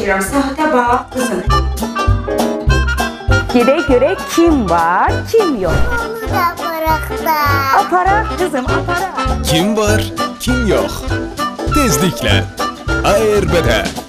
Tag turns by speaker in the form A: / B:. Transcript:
A: göstereceğim. Sahte bağ kızım.
B: Gire göre kim var, kim yok?
C: Onu da bıraktı.
B: Aparat kızım, aparat.
D: Kim var, kim yok? Tezlikle ARB'de.